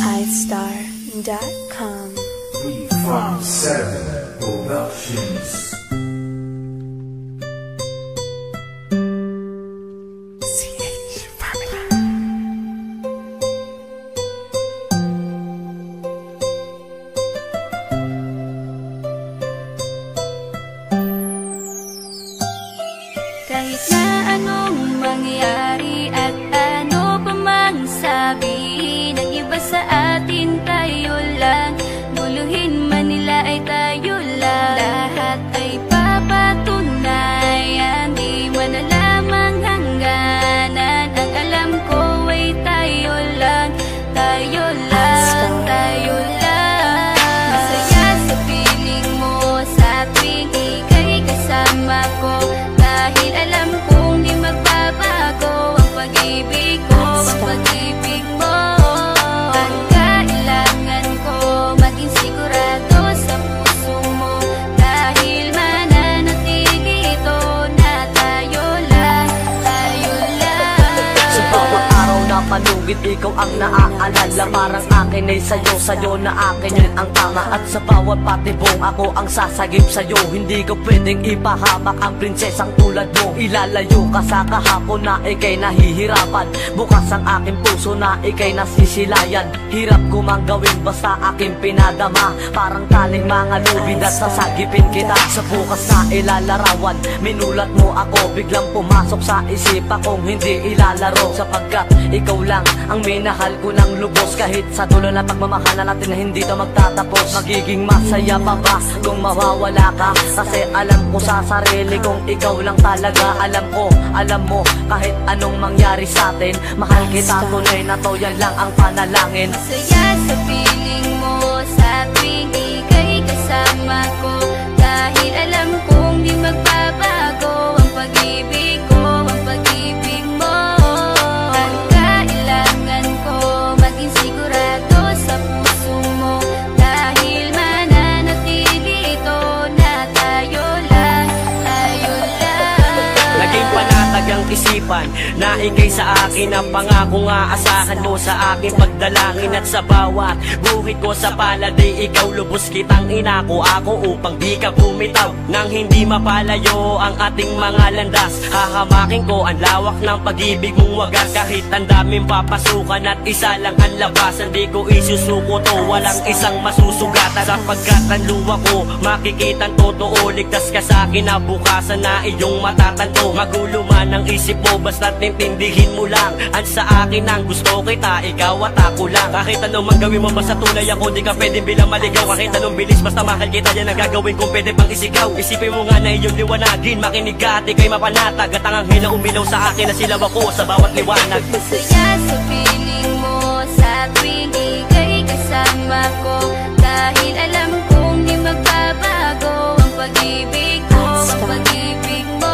iStar.com. We from 7 Productions. Kahit na anong mangyari at ano pa mang sabihin ng iba sa atin, tayo lang. Guluhin man nila ay tayo lang. Lahat ay papatunayan, di man alamang hangganan. Ang alam ko ay tayo lang, tayo lang, tayo lang. Masaya sa piling mo sa tuwing ika'y kasama ko, dahil alam kong di magbabago ang pag-ibig ko, ang pag-ibig mo. Ang kailangan ko maging sigurado sa puso mo, dahil mananatili ito na tayo lang, tayo lang. Sa bawat araw na palugit, ikaw ang naaalala. Parang akin ay sa'yo, sa'yo na akin yun ang tama. At sa bawat patibong, ako ang sasagip sa'yo. Hindi ko pwedeng ipahamak ang prinsesang tulad mo. Ilalayo ka sa kahapon na ika'y nahihirapan. Bukas ang aking puso na ika'y nasisilayan. Hirap ko mang gawin basta aking pinadama. Parang taling mga lubid at sasagipin kita. Sa bukas na ilalarawan, minulat mo ako. Biglang pumasok sa isipa kong hindi ilalaro. Sapagkat ikaw lang ang minahal ko ng lubos. Kahit sa dulo na pagmamahalan natin na hindi to magtatapos. Magiging masaya pa ba kung mawawala ka? Kasi alam ko sa sarili kong ikaw lang talaga. Alam mo, kahit anong mangyari sa atin, mahal kita tunay na to, yan lang ang panalangin. Masaya sa piling mo sa tuwing ika'y kasama ko, dahil alam kong di magbabago ang pag-ibig ko, ang pag-ibig mo. Ang kailangan ko maging sigurado sa puso mo, dahil mananatili ito na tayo lang, tayo lang. Naging panatag ang isipan na ikay sa akin ang pangako nga asahan mo sa aking pagdalangin. At sa bawat buhit ko sa palad ay ikaw lubos kitang inako ako upang di ka bumitaw. Nang hindi mapalayo ang ating mga landas, hahamakin ko ang lawak ng pag-ibig mong wagas. Kahit ang daming papasukan at isa lang ang labasan, di ko isusuko to, walang isang masusugatan. Sapagkat ang luwa ko makikitang totoo, ligtas ka sa akin na bukasan na iyong matatanto. Magulo man ang isip mo, basta't intindihin mo lang ang sa akin ang gusto kita, ikaw at ako lang. Kahit anong mang gawin mo basta tunay ako, di ka pwedeng bilang maligaw. Kahit anong bilis basta mahal kita, yan ang gagawin kung pwede pang isigaw. Isipin mo nga na iyong liwanagin, makinig ka at ika'y mapanatag. At ang anghel na umilaw sa akin na silaw ako sa bawat liwanag. Masaya sa piling mo sa tuwing ika'y kasama ko, dahil alam kong di magbabago ang pag-ibig ko, ang pag-ibig mo.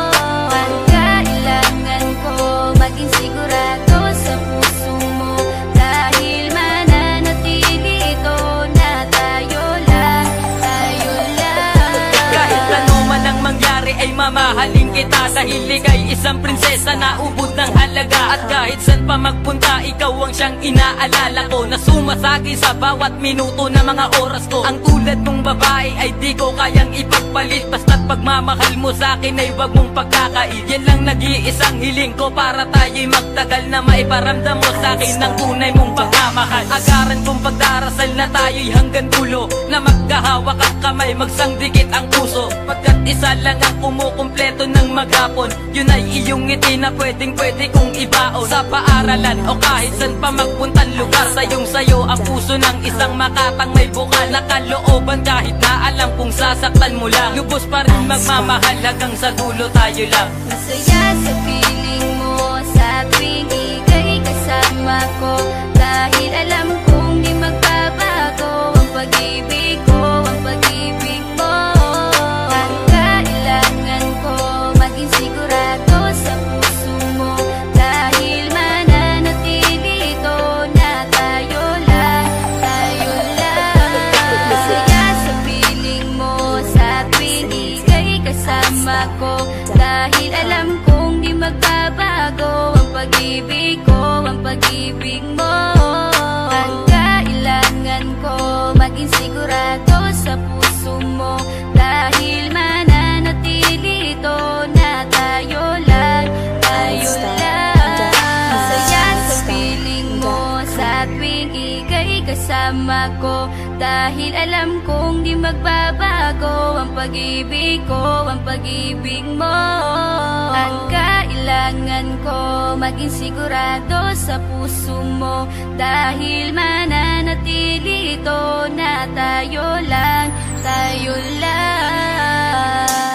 Ang kailangan ko maging sigurado sa puso mo, dahil mananatili ito na tayo lang, tayo lang. Kahit ano man ang mangyari ay mamahalin kita, dahil ika'y isang prinsesa na ubod ng halaga. At kahit saan pa magpunta, ikaw ang siyang inaalala ko, na sumasagi sa bawat minuto na mga oras ko. Ang tulad mong babae ay di ko kayang ipagpalit, basta't pagmamahal mo sa akin ay wag mong pagkakait. Yan lang nag-iisang hiling ko para tayo'y magtagal, na maiparamdam mo sa akin ng tunay mong pagmamahal. Agaran kong pagdarasal na tayo'y hanggang dulo, na magkahawak ang kamay, magsangdikit ang puso. Pagkat isa lang ang kumukumpleto ng maghapon, yun ay iyong ngiti na pwedeng-pwede kong ibaon. Sa paaralan o kahit saan pa magpuntang lugar, sayong-sayo ang puso ng isang makatang may bukal na kalooban. Kahit na alam kung sasaktan mo lang, lubos pa rin magmamahal hanggang sa dulo tayo lang. Masaya sa piling mo sa tuwing ika'y kasama ko, dahil alam kong di magbabago ang pag-ibig ko, ang pag-ibig mo. Ang kailangan ko maging sigurado sa puso mo, dahil mananatili ito na tayo lang, tayo lang. Masaya sa piling mo sa tuwing ika'y kasama ko, dahil alam kong di magbabago ang pag-ibig ko, ang pag-ibig mo. Ang kasama ko, dahil alam kong di magbabago ang pag-ibig ko, ang pag-ibig mo. Ang kailangan ko, maging sigurado sa puso mo, dahil mananatili ito na tayo lang, tayo lang.